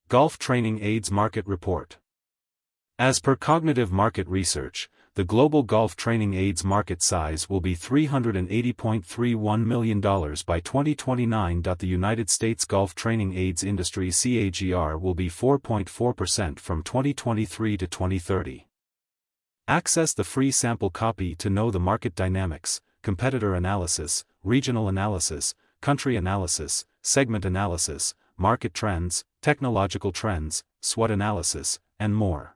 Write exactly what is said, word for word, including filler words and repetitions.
Golf Training Aids Market Report. As per Cognitive Market Research, the global golf training aids market size will be three hundred eighty point three one million dollars by twenty twenty-nine. The United States golf training aids industry C A G R will be four point four percent from twenty twenty-three to twenty thirty. Access the free sample copy to know the market dynamics, competitor analysis, regional analysis, country analysis, segment analysis, market trends, technological trends, SWOT analysis, and more.